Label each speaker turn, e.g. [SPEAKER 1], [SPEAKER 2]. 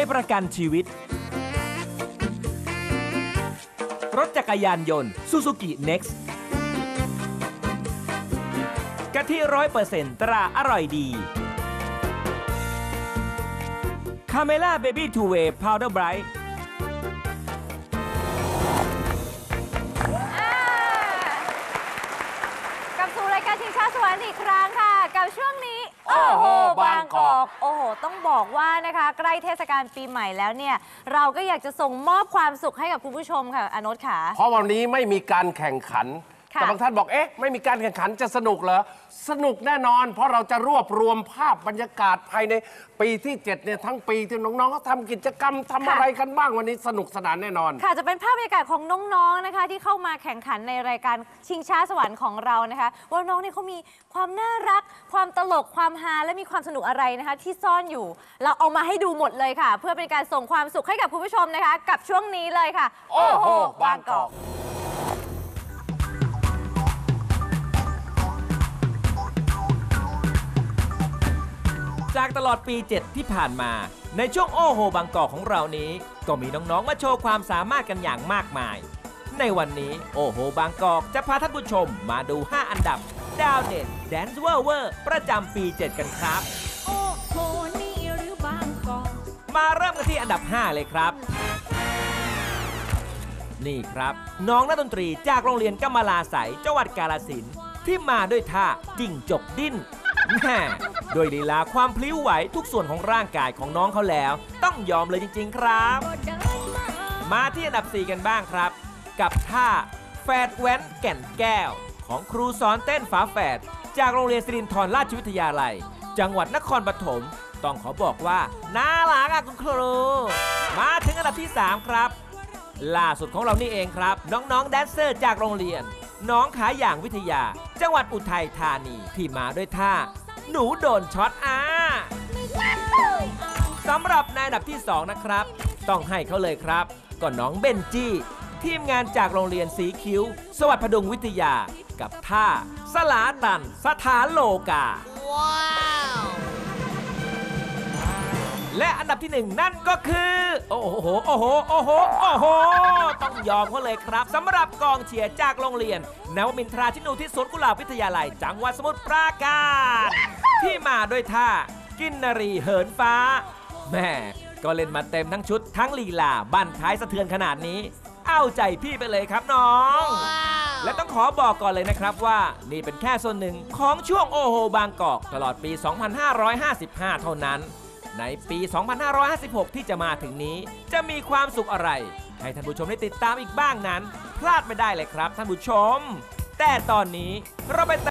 [SPEAKER 1] ประกันชีวิตรถจักรยานยนต์ Suzuki Next กะทิ100%ตราอร่อยดีคาเมล่าเบบี้ทูเวย์พาวเดอร์ไบรท์
[SPEAKER 2] กลับสู่รายการชิงช้าสวรรค์อีกครั้งค่ะกับช่วงนี้
[SPEAKER 3] โอ้โหบางกอก
[SPEAKER 2] โอ้โหต้องบอกว่านะคะใกล้เทศกาลปีใหม่แล้วเนี่ยเราก็อยากจะส่งมอบความสุขให้กับคุณผู้ชมค่ะอโนชค่ะ
[SPEAKER 3] เพราะวันนี้ไม่มีการแข่งขันแต่บางท่านบอกเอ๊ะไม่มีการแข่งขันจะสนุกเหรอสนุกแน่นอนเพราะเราจะรวบรวมภาพบรรยากาศภายในปีที่7เนี่ยทั้งปีที่น้องๆเขาทำกิจกรรมทำอะไรกันบ้างวันนี้สนุกสนานแน่นอน
[SPEAKER 2] ค่ะจะเป็นภาพบรรยากาศของน้องๆนะคะที่เข้ามาแข่งขันในรายการชิงช้าสวรรค์ของเรานะคะว่าน้องเนี่ยเขามีความน่ารักความตลกความฮาและมีความสนุกอะไรนะคะที่ซ่อนอยู่เราเอามาให้ดูหมดเลยค่ะเพื่อเป็นการส่งความสุขให้กับคุณผู้ชมนะคะกับช่วงนี้เลยค่ะ
[SPEAKER 3] โอ้โหบางกอก
[SPEAKER 1] จากตลอดปี 7 ที่ผ่านมาในช่วงโอ้โหบางกอกของเรานี้ก็มีน้องๆมาโชว์ความสามารถกันอย่างมากมายในวันนี้โอ้โหบางกอกจะพาท่านผู้ชมมาดู 5 อันดับดาวเด่นแดนซ์เวอร์ประจำปี 7 กันครับ
[SPEAKER 4] โอ้โหนี่หรือบางกอก
[SPEAKER 1] มาเริ่มกันที่อันดับ 5 เลยครับนี่ครับน้องนักดนตรีจากโรงเรียนกำมะลาไสยจังหวัดกาฬสินธุ์ที่มาด้วยท่าจิ้งจกดิ้นแม่โดยลีลาความพลิ้วไหวทุกส่วนของร่างกายของน้องเขาแล้วต้องยอมเลยจริงๆครับมาที่อันดับ 4 กันบ้างครับกับท่าแฝดแว้นแก่นแก้วของครูสอนเต้นฝาแฝดจากโรงเรียนสิรินธรราชวิทยาลัยจังหวัดนครปฐมต้องขอบอกว่าน่ารักอ่ะคุณครูมาถึงอันดับที่ 3 ครับล่าสุดของเรานี่เองครับน้องๆแดนเซอร์จากโรงเรียนน้องขาอย่างวิทยาจังหวัดอุทัยธานีที่มาด้วยท่าหนูโดนช็อตสำหรับในอันดับที่ 2 นะครับต้องให้เขาเลยครับก็น้องเบนจี้ทีมงานจากโรงเรียนสีคิ้วสวัสดิ์พดุงวิทยากับท่าสลาตันสถานโลกาและอันดับที่ 1นั่นก็คือโอ้โหต้องยอมเขาเลยครับสำหรับกองเชียร์จากโรงเรียนนวมินทราชินูทิศสวนกุหลาบวิทยาลัยจังหวัดสมุทรปราการที่มาด้วยท่ากินนรีเหินฟ้าแม่ก็เล่นมาเต็มทั้งชุดทั้งลีลาบั้นท้ายสะเทือนขนาดนี้เอาใจพี่ไปเลยครับน้องและต้องขอบอกก่อนเลยนะครับว่านี่เป็นแค่ส่วนหนึ่งของช่วงโอโหบางกอกตลอดปี 2555 เท่านั้นในปี 2556 ที่จะมาถึงนี้จะมีความสุขอะไรให้ท่านผู้ชมได้ติดตามอีกบ้างนั้นพลาดไม่ได้เลยครับท่านผู้ชมแต่ตอนนี้เราไป